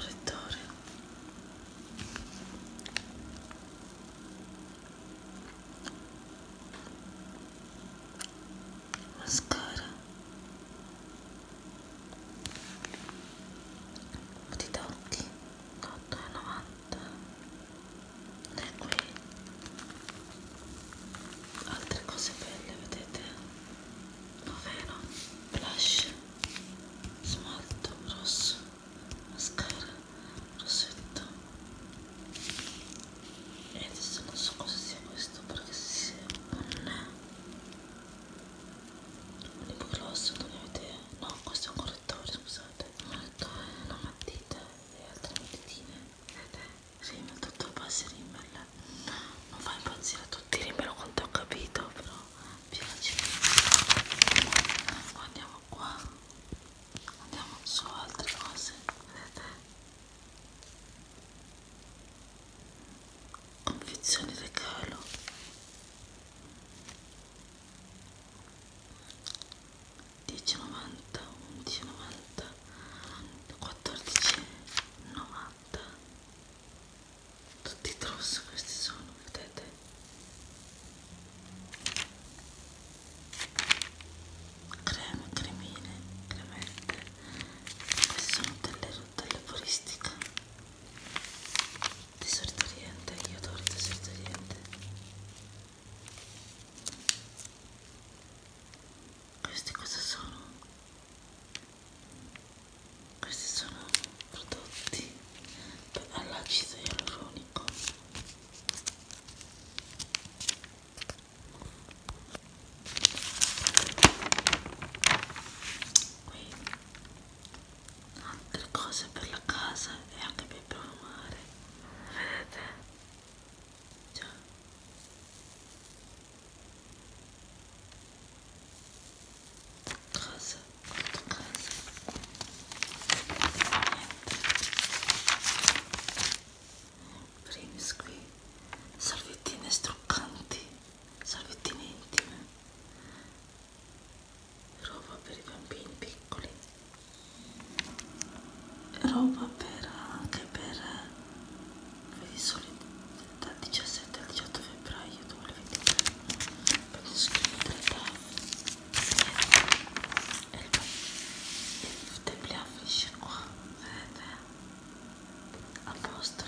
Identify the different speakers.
Speaker 1: correttore, mascara, matita occhi 8,90. E qui altre cose belle, vedete? Ovvero blush, smalto rosso, mascara, rossetto. E adesso non so cosa sia questo, perché sia un lip gloss, non ne ho idea. No, questo è un correttore, scusate. Un correttore, una matita e altre matitine. Vedete? Rimmel, tutto base Rimmel. Non fa impazzire a tutti Rimmel quanto ho capito, però piace. Andiamo qua, andiamo su altre cose, vedete? Confezioni regalo, 10,90, 11,90, 14,90. Tutti truss questi sono, vedete? Creme, cremine, cremette. Queste sono delle fuoristiche. Tesori d'Oriente, io adoro i tesori d'Oriente. Questi cosa sono? Questi sono prodotti all'acido ialuronico. Qui altre cose per la casa e anche per profumare, vedete? Già. Casa, molto casa. Niente. Primis qui, salviettine struccanti, salviettine intime, roba per i bambini piccoli, roba per anche per di solito dal 17 al 18 febbraio 2023 per gli scrivere e il dépliant finisce qua, vedete? A posto